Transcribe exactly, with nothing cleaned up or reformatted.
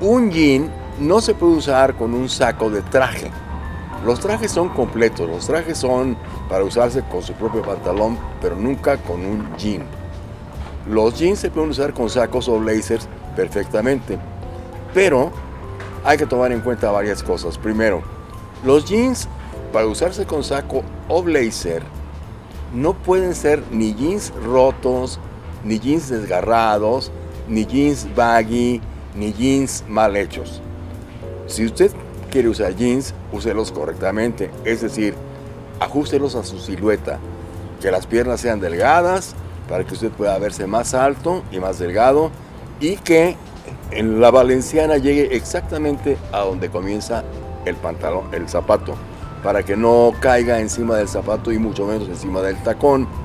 Un jean no se puede usar con un saco de traje. Los trajes son completos, los trajes son para usarse con su propio pantalón, pero nunca con un jean. Los jeans se pueden usar con sacos o blazers perfectamente, pero hay que tomar en cuenta varias cosas. Primero, los jeans para usarse con saco o blazer no pueden ser ni jeans rotos, ni jeans desgarrados, ni jeans baggy, ni jeans mal hechos. Si usted quiere usar jeans, úselos correctamente, es decir, ajustelos a su silueta, que las piernas sean delgadas para que usted pueda verse más alto y más delgado, y que en la valenciana llegue exactamente a donde comienza el pantalón, el zapato, para que no caiga encima del zapato y mucho menos encima del tacón.